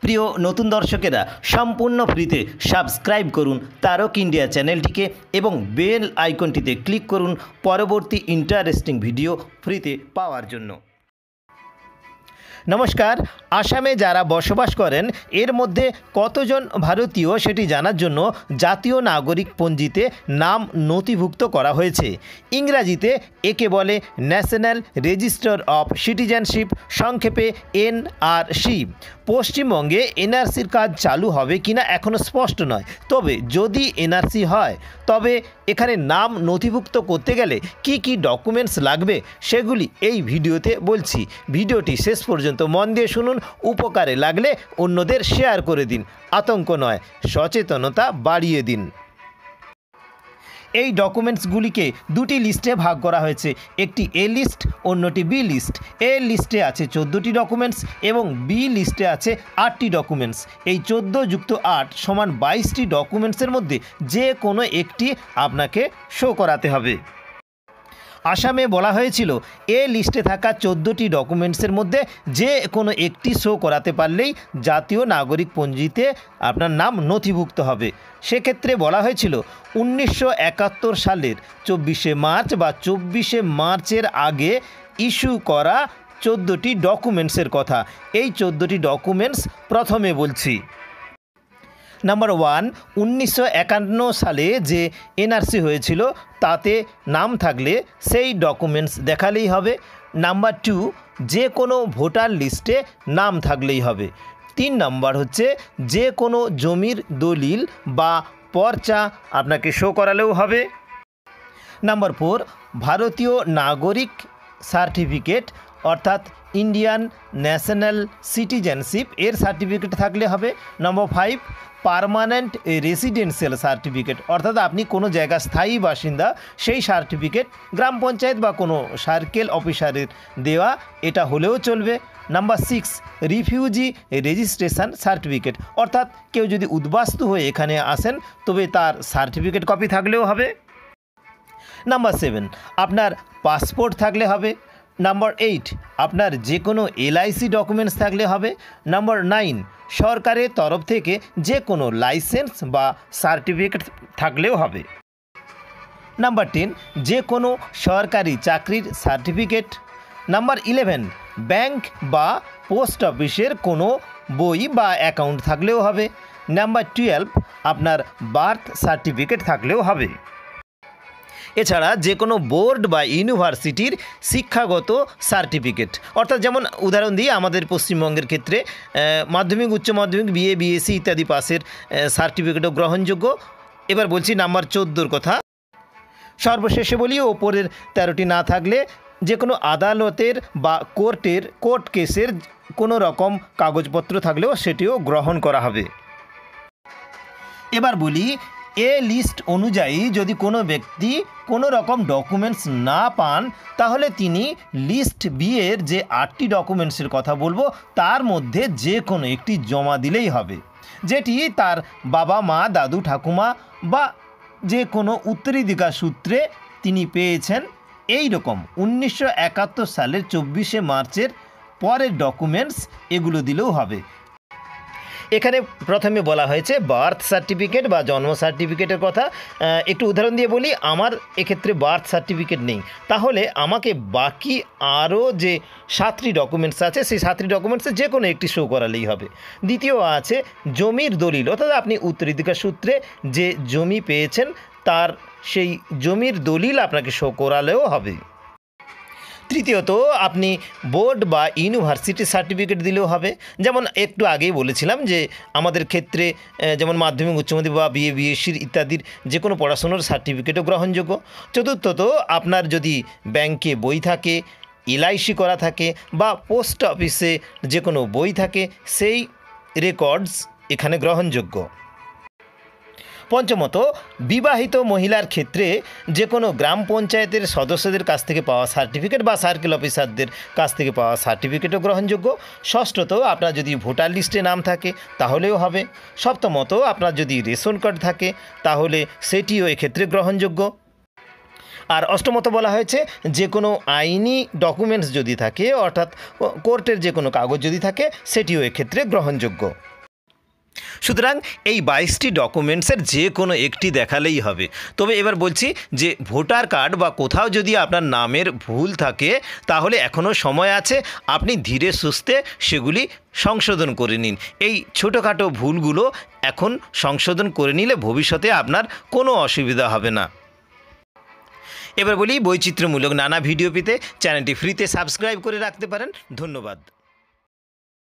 প্রিয় নতুন দর্শকেরা সম্পূর্ণ ফ্রিতে সাবস্ক্রাইব করুন তারক ইন্ডিয়া চ্যানেলটিকে এবং বেল আইকনটিতে ক্লিক করুন পরবর্তী ইন্টারেস্টিং ভিডিও ফ্রিতে পাওয়ার জন্য। নমস্কার। আসামে যারা বসবাস করেন এর মধ্যে কতজন ভারতীয় সেটি জানার জন্য জাতীয় নাগরিক পঞ্জিতে নাম নথিভুক্ত করা হয়েছে। ইংরাজিতে একে বলে ন্যাশনাল রেজিস্টার অফ সিটিজেনশিপ, সংক্ষেপে এনআরসি। পশ্চিমবঙ্গে এনআরসির কাজ চালু হবে কিনা এখনও স্পষ্ট নয়, তবে যদি এনআরসি হয় তবে এখানে নাম নথিভুক্ত করতে গেলে কি কি ডকুমেন্টস লাগবে সেগুলি এই ভিডিওতে বলছি। ভিডিওটি শেষ পর্যন্ত মন দিয়ে শুনুন, উপকারে লাগলে অন্যদের শেয়ার করে দিন, আতঙ্ক নয় সচেতনতা বাড়িয়ে দিন। এই ডকুমেন্টসগুলিকে দুটি লিস্টে ভাগ করা হয়েছে, একটি এ লিস্ট, অন্যটি বি লিস্ট। এ লিস্টে আছে 14টি ডকুমেন্টস এবং বি লিস্টে আছে 8টি ডকুমেন্টস। এই 14 যুক্ত 8 সমান 22টি ডকুমেন্টসের মধ্যে যে কোনো একটি আপনাকে শো করাতে হবে। আসামে বলা হয়েছিল এ লিস্টে থাকা 14টি ডকুমেন্টসের মধ্যে যে কোনো একটি শো করাতে পারলেই জাতীয় নাগরিক পঞ্জিতে আপনার নাম নথিভুক্ত হবে। সেক্ষেত্রে বলা হয়েছিল 1971 সালের 24শে মার্চ বা 24শে মার্চের আগে ইস্যু করা 14টি ডকুমেন্টসের কথা। এই 14টি ডকুমেন্টস প্রথমে বলছি। নাম্বার 1, 1951 সালে যে এনআরসি হয়েছিল তাতে নাম থাকলে সেই ডকুমেন্টস দেখালেই হবে। নাম্বার 2, যে কোনো ভোটার লিস্টে নাম থাকলেই হবে। 3 নাম্বার হচ্ছে যে কোনো জমির দলিল বা পর্চা আপনাকে শো করালেও হবে। নাম্বার 4, ভারতীয় নাগরিক সার্টিফিকেট অর্থাৎ ইন্ডিয়ান ন্যাশনাল সিটিজেনশিপ এর সার্টিফিকেট থাকলে হবে। নাম্বার 5, পার্মানেন্ট রেসিডেন্সিয়াল সার্টিফিকেট অর্থাৎ আপনি কোনো জায়গার স্থায়ী বাসিন্দা, সেই সার্টিফিকেট গ্রাম পঞ্চায়েত বা কোনো সার্কেল অফিসারের দেওয়া, এটা হলেও চলবে। নাম্বার 6, রিফিউজি রেজিস্ট্রেশন সার্টিফিকেট অর্থাৎ কেউ যদি উদ্বাস্তু হয়ে এখানে আসেন তবে তার সার্টিফিকেট কপি থাকলেও হবে। নাম্বার 7, আপনার পাসপোর্ট থাকলে হবে। নাম্বার 8, আপনার যে কোনো এলআইসি ডকুমেন্টস থাকলে হবে। নাম্বার 9, সরকারের তরফ থেকে যে কোনো লাইসেন্স বা সার্টিফিকেট থাকলেও হবে। নাম্বার 10, যে কোনো সরকারি চাকরির সার্টিফিকেট। নাম্বার 11, ব্যাংক বা পোস্ট অফিসের কোনো বই বা অ্যাকাউন্ট থাকলেও হবে। নাম্বার 12, আপনার বার্থ সার্টিফিকেট থাকলেও হবে। এছাড়া যে কোনো বোর্ড বা ইউনিভার্সিটির শিক্ষাগত সার্টিফিকেট অর্থাৎ যেমন উদাহরণ দিই, আমাদের পশ্চিমবঙ্গের ক্ষেত্রে মাধ্যমিক, উচ্চ মাধ্যমিক, বিএ, বিএসসি ইত্যাদি পাসের সার্টিফিকেটও গ্রহণযোগ্য। এবার বলছি নাম্বার 14 কথা। সর্বশেষে বলি, ওপরের 13টি না থাকলে যে কোনো আদালতের বা কোর্ট কেসের কোনো রকম কাগজপত্র থাকলেও সেটিও গ্রহণ করা হবে। এবার বলি, এ লিস্ট অনুযায়ী যদি কোনো ব্যক্তি কোনো রকম ডকুমেন্টস না পান তাহলে তিনি লিস্ট বি এর যে 8টি ডকুমেন্টসের কথা বলবো তার মধ্যে যে কোনো একটি জমা দিলেই হবে, যেটি তার বাবা মা, দাদু, ঠাকুমা বা যে কোনো উত্তরাধিকার সূত্রে তিনি পেয়েছেন। এই রকম 1971 সালের 24শে মার্চের পরের ডকুমেন্টস এগুলো দিলেও হবে। এখানে প্রথমে বলা হয়েছে বার্থ সার্টিফিকেট বা জন্ম সার্টিফিকেটের কথা। একটু উদাহরণ দিয়ে বলি, আমার এক্ষেত্রে বার্থ সার্টিফিকেট নেই, তাহলে আমাকে বাকি আরও যে 7টি ডকুমেন্টস আছে সেই 7টি ডকুমেন্টসে যে কোনো একটি শো করালেই হবে। দ্বিতীয় আছে জমির দলিল অর্থাৎ আপনি উত্তরাধিকার সূত্রে যে জমি পেয়েছেন তার সেই জমির দলিল আপনাকে শো করালেও হবে। তৃতীয়ত, আপনি বোর্ড বা ইউনিভার্সিটি সার্টিফিকেট দিলেও হবে। যেমন একটু আগেই বলেছিলাম যে আমাদের ক্ষেত্রে যেমন মাধ্যমিক, উচ্চ মাধ্যমিক বা বিএ, বিএসসির ইত্যাদির যে কোনো পড়াশোনার সার্টিফিকেটও গ্রহণযোগ্য। চতুর্থত, আপনার যদি ব্যাংকে বই থাকে, এলআইসি করা থাকে বা পোস্ট অফিসে যে কোনো বই থাকে সেই রেকর্ডস এখানে গ্রহণযোগ্য। পঞ্চমত, বিবাহিত মহিলার ক্ষেত্রে যে কোনো গ্রাম পঞ্চায়েতের সদস্যদের কাছ থেকে পাওয়া সার্টিফিকেট বা সার্কেল অফিসারদের কাছ থেকে পাওয়া সার্টিফিকেটও গ্রহণযোগ্য। ষষ্ঠত, আপনার যদি ভোটার লিস্টে নাম থাকে তাহলেও হবে। সপ্তমত, আপনার যদি রেশন কার্ড থাকে তাহলে সেটিও এক্ষেত্রে গ্রহণযোগ্য। আর অষ্টমত বলা হয়েছে যে কোনো আইনি ডকুমেন্টস যদি থাকে অর্থাৎ কোর্টের যে কোনো কাগজ যদি থাকে সেটিও এক্ষেত্রে গ্রহণযোগ্য। সুতরাং এই 22টি ডকুমেন্টসের যে কোনো একটি দেখালেই হবে। তবে এবার বলছি যে ভোটার কার্ড বা কোথাও যদি আপনার নামের ভুল থাকে তাহলে এখনও সময় আছে, আপনি ধীরে সুস্থে সেগুলি সংশোধন করে নিন। এই ছোটোখাটো ভুলগুলো এখন সংশোধন করে নিলে ভবিষ্যতে আপনার কোনো অসুবিধা হবে না। এবার বলি, বৈচিত্র্যমূলক নানা ভিডিও পেতে চ্যানেলটি ফ্রিতে সাবস্ক্রাইব করে রাখতে পারেন। ধন্যবাদ।